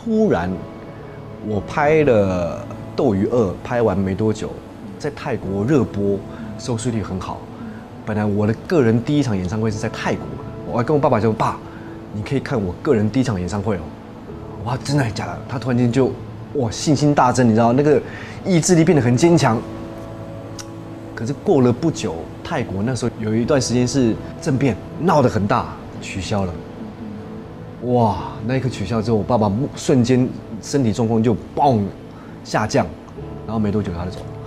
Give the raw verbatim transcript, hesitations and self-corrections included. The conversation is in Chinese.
突然我拍了《斗鱼二》，拍完没多久，在泰国热播，收视率很好。本来我的个人第一场演唱会是在泰国，我还跟我爸爸说：“爸，你可以看我个人第一场演唱会哦。”哇，真的假的？他突然间就哇信心大增，你知道那个意志力变得很坚强。可是过了不久，泰国那时候有一段时间是政变，闹得很大，取消了。哇，那一刻取消之后，我爸爸瞬间身体状况就嘣下降，然后没多久他就走了。